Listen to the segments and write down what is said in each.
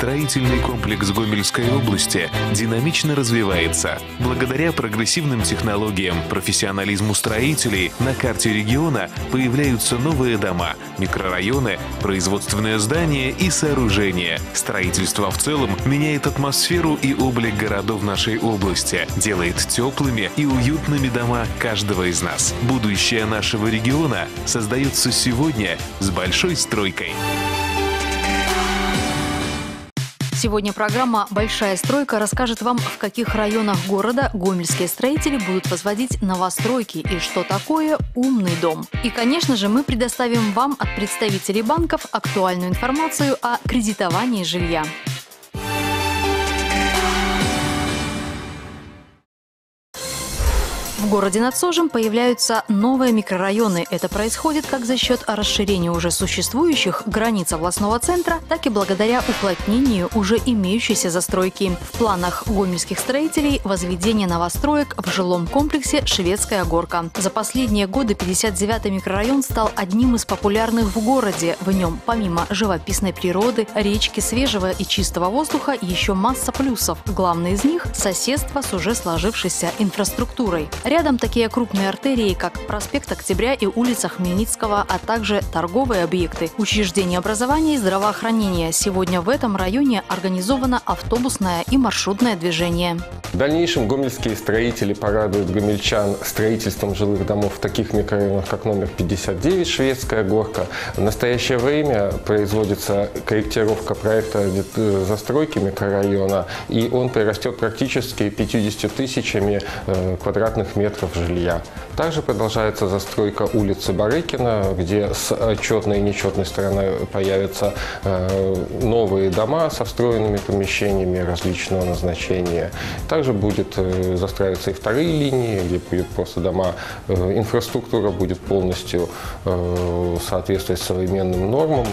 строительный комплекс Гомельской области динамично развивается. Благодаря прогрессивным технологиям, профессионализму строителей на карте региона появляются новые дома, микрорайоны, производственные здания и сооружения. Строительство в целом меняет атмосферу и облик городов нашей области, делает теплыми и уютными дома каждого из нас. Будущее нашего региона создается сегодня с большой стройкой. Сегодня программа «Большая стройка» расскажет вам, в каких районах города гомельские строители будут возводить новостройки и что такое умный дом. И, конечно же, мы предоставим вам от представителей банков актуальную информацию о кредитовании жилья. В городе над Сожем появляются новые микрорайоны. Это происходит как за счет расширения уже существующих границ областного центра, так и благодаря уплотнению уже имеющейся застройки. В планах гомельских строителей возведение новостроек в жилом комплексе «Шведская горка». За последние годы 59-й микрорайон стал одним из популярных в городе. В нем, помимо живописной природы, речки, свежего и чистого воздуха, еще масса плюсов. Главный из них – соседство с уже сложившейся инфраструктурой. Рядом такие крупные артерии, как проспект Октября и улица Хмельницкого, а также торговые объекты, учреждения образования и здравоохранения. Сегодня в этом районе организовано автобусное и маршрутное движение. В дальнейшем гомельские строители порадуют гомельчан строительством жилых домов в таких микрорайонах, как номер 59 «Шведская горка». В настоящее время производится корректировка проекта застройки микрорайона, и он прирастет практически 50 тысячами квадратных метров жилья. Также продолжается застройка улицы Барыкина, где с четной и нечетной стороны появятся новые дома со встроенными помещениями различного назначения. Также будет застраиваться и вторые линии, где будут просто дома. Инфраструктура будет полностью соответствовать современным нормам.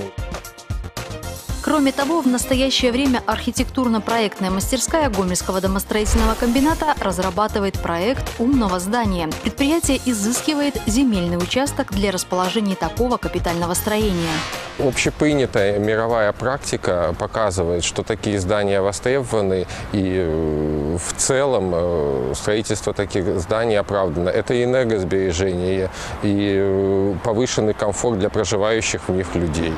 Кроме того, в настоящее время архитектурно-проектная мастерская Гомельского домостроительного комбината разрабатывает проект умного здания. Предприятие изыскивает земельный участок для расположения такого капитального строения. Общепринятая мировая практика показывает, что такие здания востребованы, и в целом строительство таких зданий оправдано. Это и энергосбережение, и повышенный комфорт для проживающих в них людей.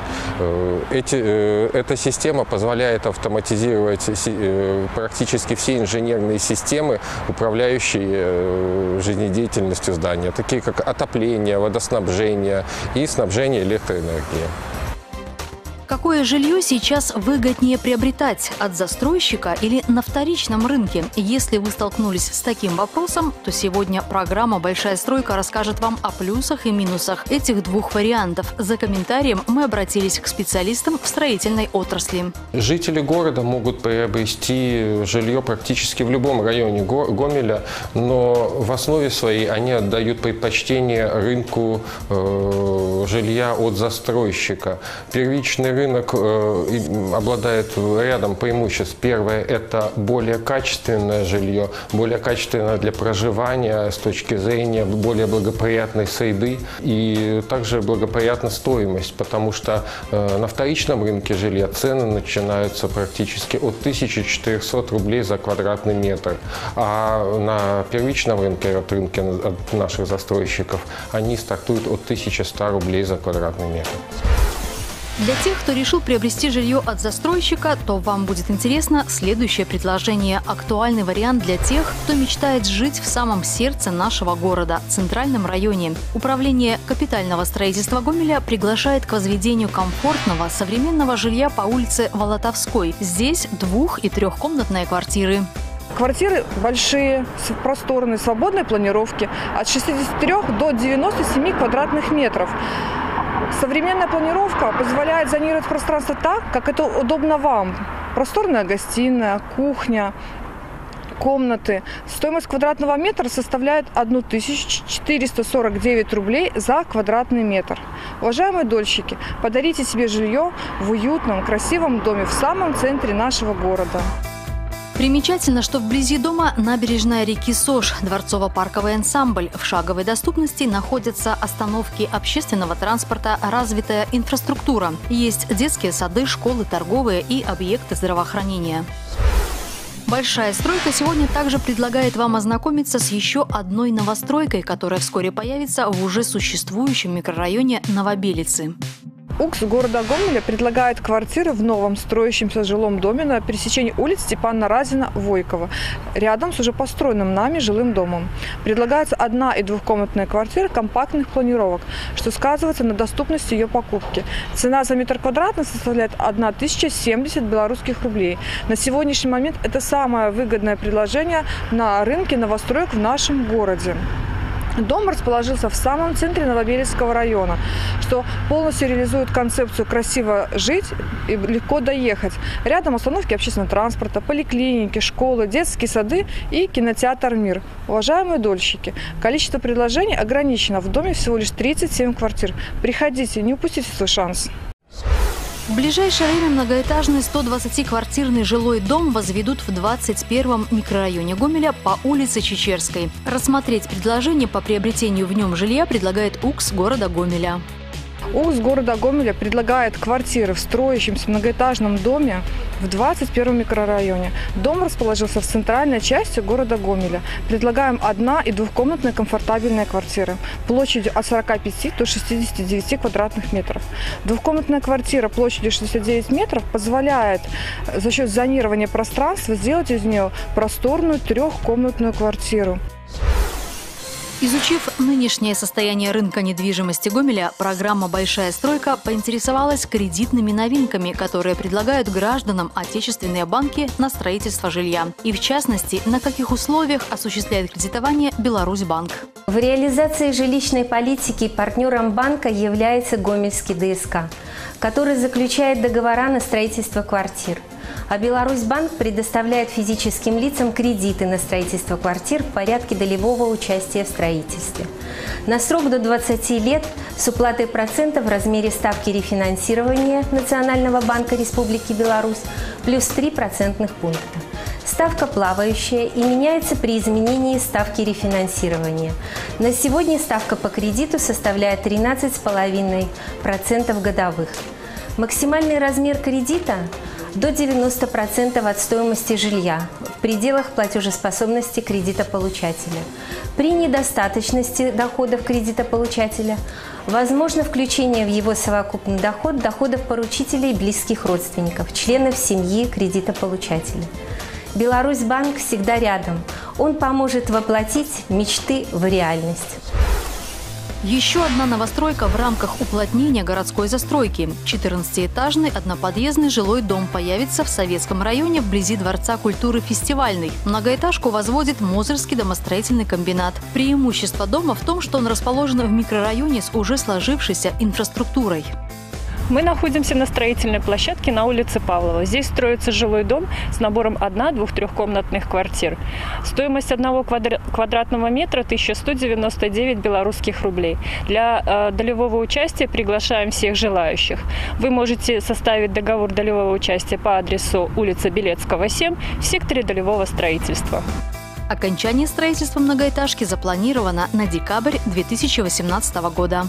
Эта система позволяет автоматизировать практически все инженерные системы, управляющие жизнедеятельностью здания, такие как отопление, водоснабжение и снабжение электроэнергией. Какое жилье сейчас выгоднее приобретать – от застройщика или на вторичном рынке? Если вы столкнулись с таким вопросом, то сегодня программа «Большая стройка» расскажет вам о плюсах и минусах этих двух вариантов. За комментарием мы обратились к специалистам в строительной отрасли. Жители города могут приобрести жилье практически в любом районе Гомеля, но в основе своей они отдают предпочтение рынку жилья от застройщика. Первичный рынок обладает рядом преимуществ. Первое – это более качественное жилье, более качественное для проживания с точки зрения более благоприятной среды, и также благоприятна стоимость, потому что на вторичном рынке жилья цены начинаются практически от 1400 рублей за квадратный метр, а на первичном рынке, от наших застройщиков, они стартуют от 1100 рублей за квадратный метр. Для тех, кто решил приобрести жилье от застройщика, то вам будет интересно следующее предложение. Актуальный вариант для тех, кто мечтает жить в самом сердце нашего города, центральном районе. Управление капитального строительства Гомеля приглашает к возведению комфортного, современного жилья по улице Волотовской. Здесь 2- и 3-комнатные квартиры. Квартиры большие, просторные, свободной планировки от 63 до 97 квадратных метров. Современная планировка позволяет зонировать пространство так, как это удобно вам. Просторная гостиная, кухня, комнаты. Стоимость квадратного метра составляет 1449 рублей за квадратный метр. Уважаемые дольщики, подарите себе жилье в уютном, красивом доме в самом центре нашего города. Примечательно, что вблизи дома набережная реки Сош, дворцово-парковый ансамбль. В шаговой доступности находятся остановки общественного транспорта, развитая инфраструктура. Есть детские сады, школы, торговые и объекты здравоохранения. Большая стройка сегодня также предлагает вам ознакомиться с еще одной новостройкой, которая вскоре появится в уже существующем микрорайоне Новобелицы. УКС города Гомеля предлагает квартиры в новом строящемся жилом доме на пересечении улиц Степана Разина, Войкова, рядом с уже построенным нами жилым домом. Предлагается 1- и 2-комнатная квартира компактных планировок, что сказывается на доступности ее покупки. Цена за метр квадратный составляет 1070 белорусских рублей. На сегодняшний момент это самое выгодное предложение на рынке новостроек в нашем городе. Дом расположился в самом центре Новобелицкого района, что полностью реализует концепцию «красиво жить и легко доехать». Рядом остановки общественного транспорта, поликлиники, школы, детские сады и кинотеатр «Мир». Уважаемые дольщики, количество предложений ограничено. В доме всего лишь 37 квартир. Приходите, не упустите свой шанс. В ближайшее время многоэтажный 120-квартирный жилой дом возведут в 21-м микрорайоне Гомеля по улице Чечерской. Рассмотреть предложение по приобретению в нем жилья предлагает УКС города Гомеля. УКС города Гомеля предлагает квартиры в строящемся многоэтажном доме в 21-м микрорайоне. Дом расположился в центральной части города Гомеля. Предлагаем 1- и 2-комнатные комфортабельные квартиры площадью от 45 до 69 квадратных метров. Двухкомнатная квартира площадью 69 метров позволяет за счет зонирования пространства сделать из нее просторную 3-комнатную квартиру. Изучив нынешнее состояние рынка недвижимости Гомеля, программа «Большая стройка» поинтересовалась кредитными новинками, которые предлагают гражданам отечественные банки на строительство жилья. И в частности, на каких условиях осуществляет кредитование Беларусьбанк. В реализации жилищной политики партнером банка является Гомельский ДСК, который заключает договора на строительство квартир. А Беларусьбанк предоставляет физическим лицам кредиты на строительство квартир в порядке долевого участия в строительстве. На срок до 20 лет с уплатой процентов в размере ставки рефинансирования Национального банка Республики Беларусь плюс 3 процентных пункта. Ставка плавающая и меняется при изменении ставки рефинансирования. На сегодня ставка по кредиту составляет 13,5% годовых. Максимальный размер кредита – до 90% от стоимости жилья в пределах платежеспособности кредитополучателя. При недостаточности доходов кредитополучателя возможно включение в его совокупный доход доходов поручителей и близких родственников, членов семьи кредитополучателя. Беларусьбанк всегда рядом. Он поможет воплотить мечты в реальность. Еще одна новостройка в рамках уплотнения городской застройки. 14-этажный одноподъездный жилой дом появится в Советском районе вблизи Дворца культуры «Фестивальный». Многоэтажку возводит Мозырский домостроительный комбинат. Преимущество дома в том, что он расположен в микрорайоне с уже сложившейся инфраструктурой. Мы находимся на строительной площадке на улице Павлова. Здесь строится жилой дом с набором 1-, 2-, 3-комнатных квартир. Стоимость 1 квадратного метра – 1199 белорусских рублей. Для долевого участия приглашаем всех желающих. Вы можете составить договор долевого участия по адресу улица Белецкого, 7 в секторе долевого строительства. Окончание строительства многоэтажки запланировано на декабрь 2018 года.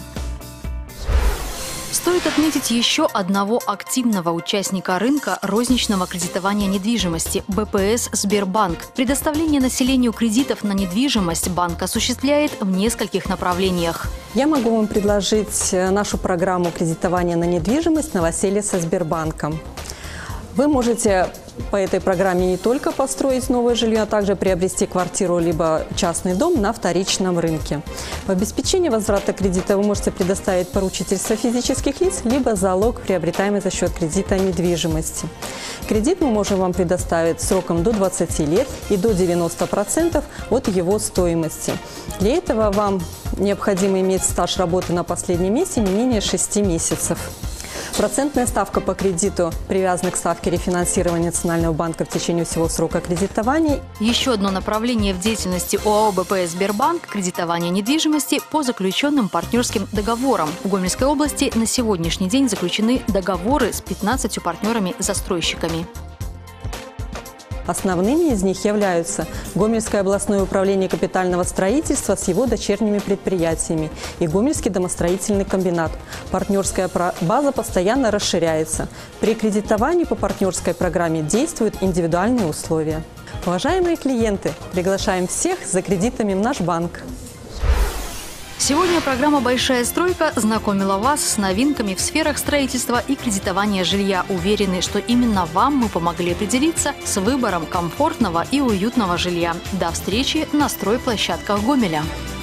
Стоит отметить еще одного активного участника рынка розничного кредитования недвижимости – БПС «Сбербанк». Предоставление населению кредитов на недвижимость банк осуществляет в нескольких направлениях. Я могу вам предложить нашу программу кредитования на недвижимость «Новоселье со Сбербанком». Вы можете по этой программе не только построить новое жилье, а также приобрести квартиру либо частный дом на вторичном рынке. В обеспечении возврата кредита вы можете предоставить поручительство физических лиц, либо залог, приобретаемый за счет кредита недвижимости. Кредит мы можем вам предоставить сроком до 20 лет и до 90% от его стоимости. Для этого вам необходимо иметь стаж работы на последнем месте не менее 6 месяцев. Процентная ставка по кредиту привязана к ставке рефинансирования Национального банка в течение всего срока кредитования. Еще одно направление в деятельности ОАО «БПС Сбербанк» – кредитование недвижимости по заключенным партнерским договорам. В Гомельской области на сегодняшний день заключены договоры с 15 партнерами-застройщиками. Основными из них являются Гомельское областное управление капитального строительства с его дочерними предприятиями и Гомельский домостроительный комбинат. Партнерская база постоянно расширяется. При кредитовании по партнерской программе действуют индивидуальные условия. Уважаемые клиенты, приглашаем всех за кредитами в наш банк. Сегодня программа «Большая стройка» знакомила вас с новинками в сферах строительства и кредитования жилья. Уверены, что именно вам мы помогли определиться с выбором комфортного и уютного жилья. До встречи на стройплощадках Гомеля.